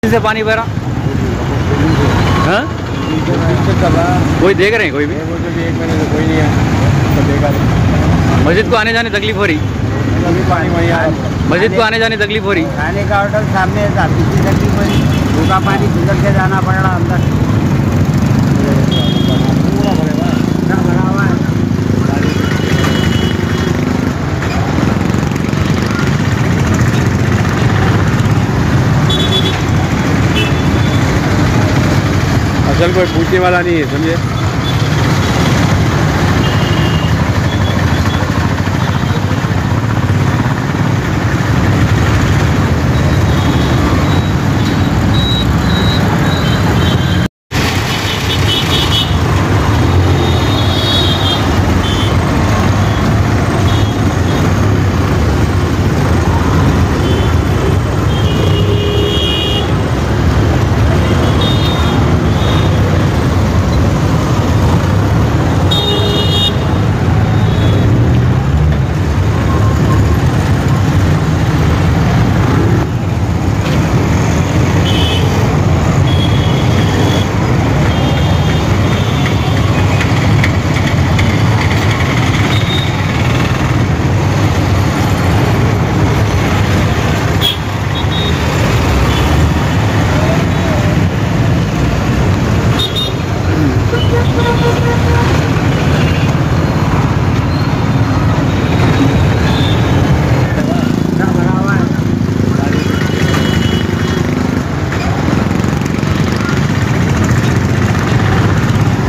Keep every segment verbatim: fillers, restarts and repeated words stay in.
से पानी भरा। हाँ कोई देख रहे हैं? कोई भी एक महीने से कोई नहीं है। मस्जिद को आने जाने तकलीफ हो रही? पानी वही आ मस्जिद को आने जाने तकलीफ हो रही? खाने का होटल सामने था, किसी तकलीफ हो रही। भूखा पानी गुजर के जाना पड़ रहा अंदर। पूरा भरा हुआ है। असल कोई पूछने वाला नहीं है, समझे।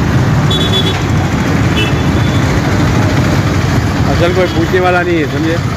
असल कोई पूछने वाला नहीं है, समझे।